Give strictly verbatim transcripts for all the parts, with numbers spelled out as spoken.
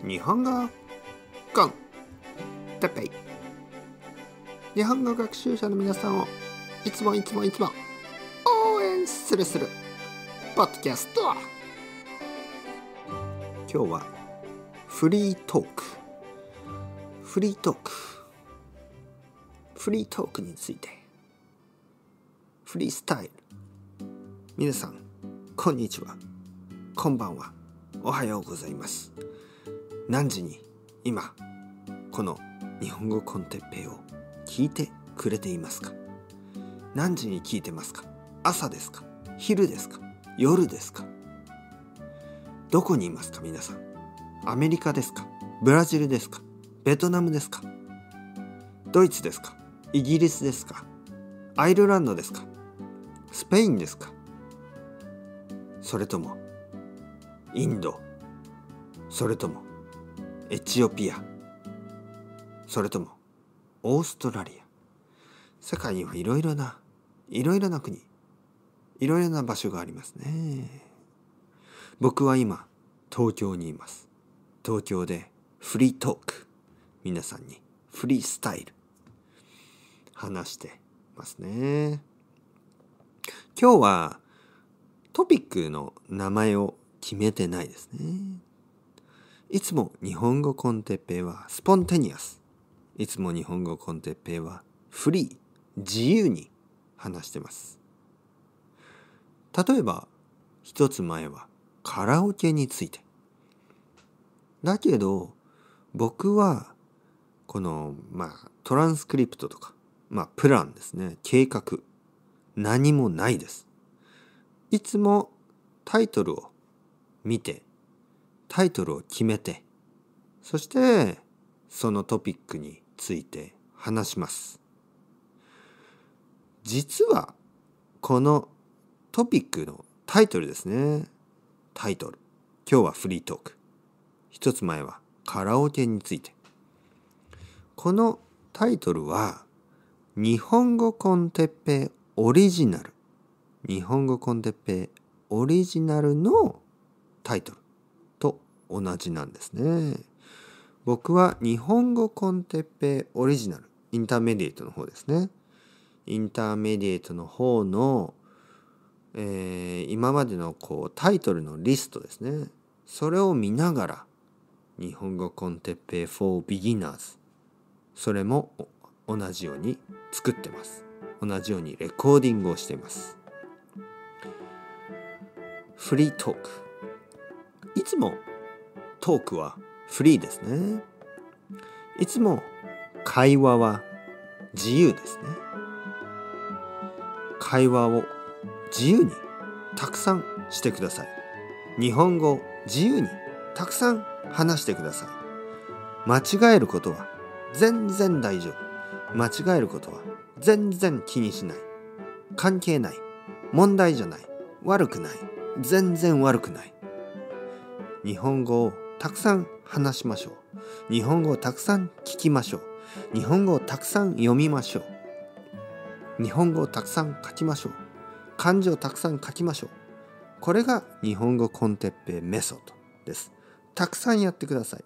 日本語コンテッペイ。日本語学習者の皆さんをいつもいつもいつも応援するするポッドキャスト。今日はフリートークフリートークフリートークについて、フリースタイル。皆さんこんにちは、こんばんは、おはようございます。何時に今この日本語コンテッペイを聞いてくれていますか？何時に聞いてますか？朝ですか？昼ですか？夜ですか？どこにいますか皆さん？アメリカですか？ブラジルですか？ベトナムですか？ドイツですか？イギリスですか？アイルランドですか？スペインですか？それともインド、それともエチオピア、それともオーストラリア。世界にはいろいろないろいろな国、いろいろな場所がありますね。僕は今東京にいます。東京でフリートーク、皆さんにフリースタイル話してますね。今日はトピックの名前を決めてないですね。いつも日本語コンテッペイはスポンテニアス。いつも日本語コンテッペイはフリー、自由に話してます。例えば、一つ前はカラオケについて。だけど、僕はこの、まあ、トランスクリプトとか、まあ、プランですね、計画、何もないです。いつもタイトルを見て、タイトルを決めて、そしてそのトピックについて話します。実はこのトピックのタイトルですね。タイトル。今日はフリートーク。一つ前はカラオケについて。このタイトルは日本語コンテッペイオリジナル。日本語コンテッペイオリジナルのタイトルと同じなんですね。僕は日本語コンテッペイオリジナル、インターメディエイトの方ですね。インターメディエイトの方の、えー、今までのこうタイトルのリストですね。それを見ながら日本語コンテッペイ for beginners、 それも同じように作ってます。同じようにレコーディングをしています。フリートーク。いつもトークはフリーですね。いつも会話は自由ですね。会話を自由にたくさんしてください。日本語を自由にたくさん話してください。間違えることは全然大丈夫。間違えることは全然気にしない。関係ない。問題じゃない。悪くない。全然悪くない。日本語をたくさん話しましょう。日本語をたくさん聞きましょう。日本語をたくさん読みましょう。日本語をたくさん書きましょう。漢字をたくさん書きましょう。これが日本語コンテッペイメソッドです。たくさんやってください。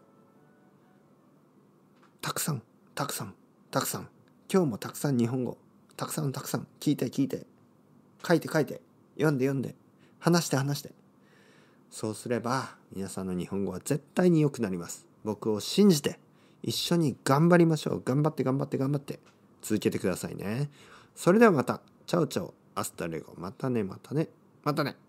たくさん、たくさん、たくさん。今日もたくさん日本語、たくさんたくさん聞いて聞いて、書いて書いて、読んで読んで、話して話して。そうすれば皆さんの日本語は絶対に良くなります。僕を信じて一緒に頑張りましょう。頑張って頑張って頑張って続けてくださいね。それではまた。チャオチャオ。アスタレゴ。またねまたねまたね。